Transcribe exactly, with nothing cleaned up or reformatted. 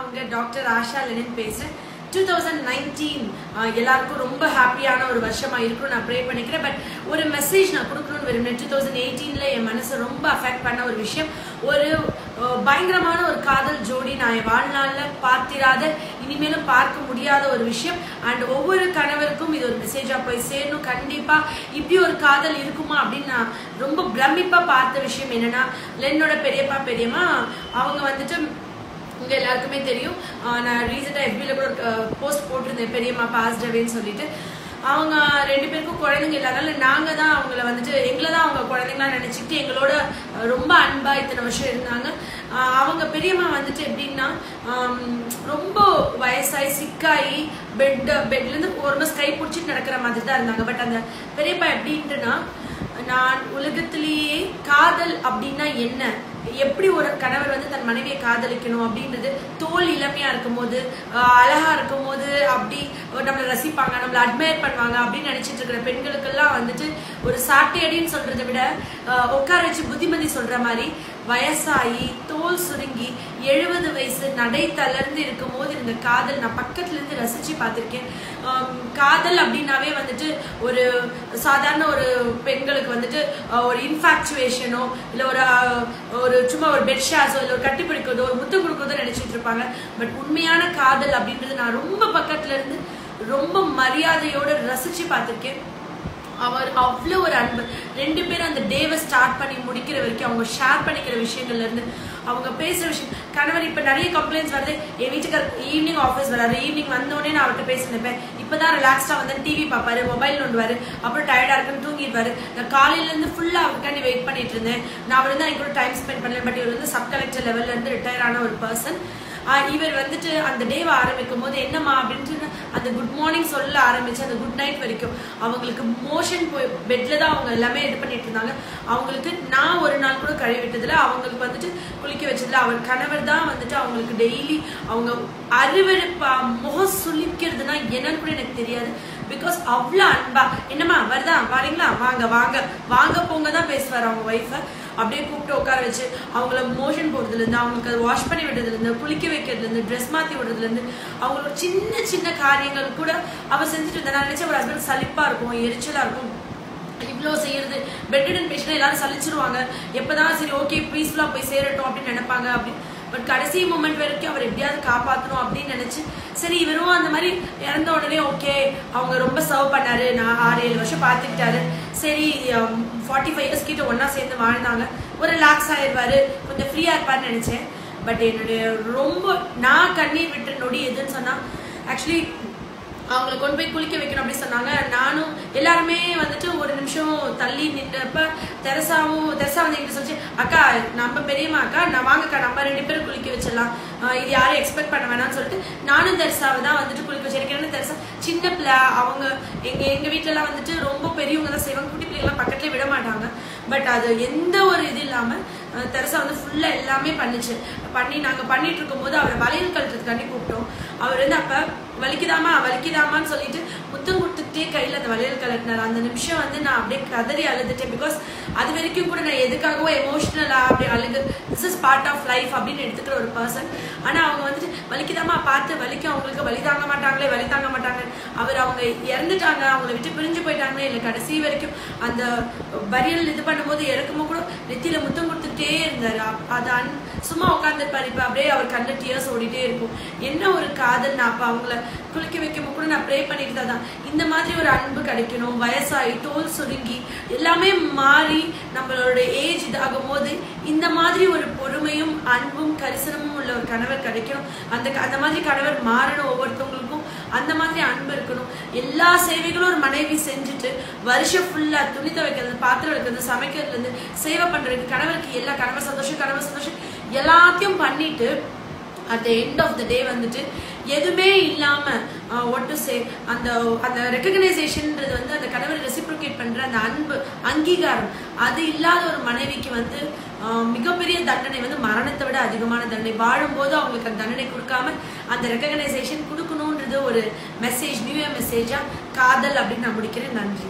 உங்க doctor Asha Lenin பேசுறேன். twenty nineteen எல்லாருக்கும் ரொம்ப ஹாப்பியான ஒரு வருஷமா இருக்கும் நான் ப்ரே பண்ணிக்கிறேன். பட் ஒரு மெசேஜ் நான் கொடுக்கணும்னு விரும்பினேன். twenty eighteen ல என் மனசை ரொம்ப அஃபெக்ட் பண்ண ஒரு விஷயம், ஒரு பயங்கரமான ஒரு காதல் ஜோடி நான் என் வாழ்நாள்ல பார்த்திராத இனிமேலும் பார்க்க முடியாத ஒரு விஷயம். அண்ட் ஒவ்வொரு கணவருக்கும் இது ஒரு மெசேஜா போய் சேரணும். கண்டிப்பா இப்படி ஒரு காதல் இருக்குமா அப்படின்னு நான் ரொம்ப பிரமிப்பா பார்த்த விஷயம் என்னன்னா, லென்னோட பெரியப்பா பெரியம்மா அவங்க வந்துட்டு உங்க எல்லாருக்குமே தெரியும். நான் ரீசெண்டா எஃபில கூட போஸ்ட் போட்டிருந்தேன், பெரியம்மா பாஸ்ட் அவேன்னு சொல்லிட்டு. அவங்க ரெண்டு பேருக்கும் குழந்தைங்க இல்லாதனால நாங்க தான் அவங்கள வந்துட்டு எங்களை தான் அவங்க குழந்தைங்களா நினைச்சிட்டு எங்களோட ரொம்ப அன்பா இத்தனை வருஷம் இருந்தாங்க. அவங்க பெரியம்மா வந்துட்டு எப்படின்னா ரொம்ப வயசாகி சிக்காயி பெட் பெட்ல இருந்து ஒரு மாசம் கை பிடிச்சிட்டு நடக்கிற மாதிரி தான் இருந்தாங்க. பட் அந்த பெரியப்பா எப்படின்ட்டுனா, நான் உலகத்திலேயே காதல் அப்படின்னா என்ன, எப்படி ஒரு கணவர் வந்து தன் மனைவியை காதலிக்கணும் அப்படின்றது, தோல் இளமையா இருக்கும் போது அழகா இருக்கும் போது அப்படி நம்மளை ரசிப்பாங்க, நம்மளை அட்மையர் பண்ணுவாங்க அப்படின்னு நினைச்சிட்டு இருக்கிற பெண்களுக்கெல்லாம் வந்துட்டு ஒரு சாட்டையடின்னு சொல்றதை விட உட்கார வச்சு புத்திமதி சொல்ற மாதிரி வயசாகி தோல் சுருங்கி எழுபது வயசு நடை தளர்ந்து இருக்கும் போது இந்த காதல் நான் பக்கத்துல இருந்து ரசிச்சு பார்த்திருக்கேன். காதல் அப்படின்னாவே வந்துட்டு ஒரு சாதாரண ஒரு பெண்களுக்கு வந்துட்டு ஒரு இன்ஃபாக்சுவேஷனோ இல்ல ஒரு ஒரு சும்மா ஒரு பெட் ஷேர்ஸோ இல்ல ஒரு கட்டி பிடிக்கிறதோ ஒரு முத்தம் கொடுக்கிறதோ நினைச்சிட்டு இருப்பாங்க. பட் உண்மையான காதல் அப்படின்றது நான் ரொம்ப பக்கத்துல இருந்து ரொம்ப மரியாதையோட ரசிச்சு பார்த்திருக்கேன். அவர் அவ்வளோ ஒரு அன்பு. ரெண்டு பேரும் அந்த டேவை ஸ்டார்ட் பண்ணி முடிக்கிற வரைக்கும் அவங்க ஷேர் பண்ணிக்கிற விஷயங்கள்ல இருந்து அவங்க பேசுற விஷயம். கணவர் இப்ப நிறைய கம்ப்ளைண்ட்ஸ் வருது, என் வீட்டுக்கு ஈவினிங் ஆஃபீஸ் வராது, ஈவினிங் வந்தோடனே நான் அவர்கிட்ட பேச நினைப்பேன். இப்பதான் ரிலாக்ஸ்டா வந்து டிவி பார்ப்பாரு, மொபைல் நோண்டுவாரு, அப்புறம் டயர்டா இருக்குன்னு தூங்கிடுவாரு. நான் காலையில இருந்து ஃபுல்லா அவருக்காண்டி வெயிட் பண்ணிட்டு இருந்தேன். நான் அவர் தான் என் டைம் ஸ்பெண்ட் பண்ணல. பட் இவர் வந்து சப் கலெக்டர் லெவல்ல இருந்து ரிட்டையர் ஆன ஒரு பர்சன். இவர் வந்துட்டு அந்த டேவை ஆரம்பிக்கும் போது என்னம்மா அப்படின்ட்டு அந்த குட் மார்னிங் சொல்ல ஆரம்பிச்சு அந்த குட் நைட் வரைக்கும் அவங்களுக்கு மோஷன் போய் பெட்ல தான் அவங்க எல்லாமே இது பண்ணிட்டு இருந்தாங்க. அவங்களுக்கு நான் ஒரு நாள் கூட கழுவிட்டதுல, அவங்களுக்கு வந்துட்டு குளிக்க வச்சதுல அவர் கணவர் தான் வந்துட்டு அவங்களுக்கு டெய்லி அவங்க அறுவருப்பா முகம் சுளிக்கிறதுனா என்னன்னு கூட எனக்கு தெரியாது. பிகாஸ் அவ்வளோ அன்பா, என்னம்மா வருதா வரீங்களா, வாங்க வாங்க வாங்க போங்க தான் பேசுவார் அவங்க ஒய்ஃபை. அப்படியே கூப்பிட்டு உட்கார வச்சு அவங்கள மோஷன் போடுறதுல இருந்து, அவங்களுக்கு அதை வாஷ் பண்ணி விடுறதுல இருந்து, குளிக்க வைக்கிறதுல இருந்து, ட்ரெஸ் மாத்தி விடுறதுல இருந்து, அவங்களோட சின்ன சின்ன காரியங்கள் கூட அவ செஞ்சுட்டு இருந்தா. நான் நினைச்ச ஒரு ஹஸ்பண்ட் சலிப்பா இருக்கும், எரிச்சலா இருக்கும், இவ்வளோ செய்யறது. பெட்ரிடன் பேஷண்ட் எல்லாரும் சலிச்சிருவாங்க, எப்பதான் சரி ஓகே பீஸ்ஃபுல்லா போய் சேரட்டும் அப்படின்னு நினைப்பாங்க. அப்படி பட் கடைசி மூமெண்ட் வரைக்கும் அவர் எப்படியாவது காப்பாற்றணும் அப்படின்னு நினைச்சு சரி இவரும் அந்த மாதிரி இறந்த உடனே ஓகே அவங்க ரொம்ப சர்வ் பண்ணாரு, நான் ஆறு ஏழு வருஷம் பார்த்துக்கிட்டாரு, சரி ஃபார்ட்டி ஃபைவ் இயர்ஸ் கிட்ட ஒன்னா சேர்ந்து வாழ்ந்தாங்க, ஒரு ரிலாக்ஸ் ஆயிடுவாரு, கொஞ்சம் ஃப்ரீயா இருப்பாருன்னு நினைச்சேன். பட் என்னுடைய ரொம்ப நான் கண்ணீர் விட்டு நொடி எதுன்னு சொன்னா, ஆக்சுவலி அவங்கள கொண்டு போய் குளிக்க வைக்கணும் அப்படின்னு சொன்னாங்க. நானும் எல்லாருமே வந்துட்டு ஒரு நிமிஷம் தள்ளி நின்றப்ப தெரசாவும் தெரசா வந்து எங்கிட்ட சொல்லிச்சு, அக்கா நம்ம பெரியம்மா அக்கா நான் வாங்கக்கா நம்ம ரெண்டு பேரும் குளிக்க வச்சிடலாம், இது யாரும் எக்ஸ்பெக்ட் பண்ண வேணாம்னு சொல்லிட்டு நானும் தெரசாவை தான் வந்துட்டு குளிக்க வச்சு. எனக்கு என்ன தெரசா சின்ன பிள்ளை, அவங்க எங்க எங்க வீட்டுல எல்லாம் வந்துட்டு ரொம்ப பெரியவங்க தான் செய்வாங்க, குட்டி பிள்ளைங்களாம் பக்கத்துலேயே விட மாட்டாங்க. பட் அது எந்த ஒரு இது இல்லாம தெரசா வந்து ஃபுல்லா எல்லாமே பண்ணுச்சு. பண்ணி நாங்க பண்ணிட்டு இருக்கும் போது அவரை வளையல் கழுத்துக்காண்டி கூப்பிட்டோம். அவர் வந்து அப்ப வலிக்குதாமா வலிக்குதாமான்னு சொல்லிட்டு முத்தம் கொடுத்துட்டே கையில அந்த வளையல் கலட்டினார். அந்த நிமிஷம் வந்து நான் அப்படியே கதறி அழுதுட்டேன். பிகாஸ் அது வரைக்கும் கூட நான் எதுக்காகவோ எமோஷனலா அப்படி அழுது, this is part of life அப்படின்னு எடுத்துக்கிற ஒரு பர்சன். ஆனா அவங்க வந்துட்டு வலிக்குதாமா பார்த்து வலிக்கும், அவங்களுக்கு வலி தாங்க மாட்டாங்களே வலி தாங்க மாட்டாங்க, அவர் அவங்க இறந்துட்டாங்க, அவங்களை விட்டு பிரிஞ்சு போயிட்டாங்களே இல்லை கடைசி வரைக்கும் அந்த பரியல் இது பண்ணும்போது இறக்குமோ கூட நெத்தியில முத்தம் கொடுத்துட்டே இருந்தாரு. அது அன் சும்மா உட்காந்துருப்பாரு. இப்ப அப்படியே அவர் கண்ணில் டியர்ஸ் ஓடிட்டே இருக்கும். என்ன ஒரு காதல். நான் அப்ப அவங்கள குளிக்க வைக்கும் கூட நான் ப்ரே பண்ணிட்டு தான் இந்த மாதிரி ஒரு அன்பு கிடைக்கணும். வயசாகி தோல் சுருங்கி எல்லாமே மாறி நம்மளோட ஏஜ் இதாகும் போது இந்த மாதிரி ஒரு பொறுமையும் அன்பும் கரிசனமும் உள்ள ஒரு கணவர் கிடைக்கணும். அந்த அந்த மாதிரி கணவர் மாறணும். ஒவ்வொருத்தவங்களுக்கும் அந்த மாதிரி அன்பு இருக்கணும். எல்லா சேவைகளும் ஒரு மனைவி செஞ்சுட்டு வருஷம் ஃபுல்லா துணி துவைக்கிறது, பாத்திரம் வைக்கிறது, சமைக்கிறதுல இருந்து சேவை பண்றதுக்கு கணவருக்கு எல்லா கணவர் சந்தோஷம் கணவர் சந்தோஷம் எல்லாத்தையும் பண்ணிட்டு at the end of the day வந்துட்டு எதுவுமே இல்லாம வாட் டு சே அந்த அந்த ரெகக்னைசேஷன்ன்றது வந்து அந்த கணவர் ரெசிப்ரோகேட் பண்ற அந்த அன்பு அங்கீகாரம் அது இல்லாத ஒரு மனைவிக்கு வந்து மிகப்பெரிய தண்டனை வந்து மரணத்தை விட அதிகமான தண்டனை. வாழும்போது அவங்களுக்கு அந்த தண்டனை கொடுக்காம அந்த ரெகக்னைசேஷன் கொடுக்கணும்ன்றது ஒரு மெசேஜ், நியூ இயர் மெசேஜா காதல் அப்படின்னு நான் முடிக்கிறேன். நன்றி.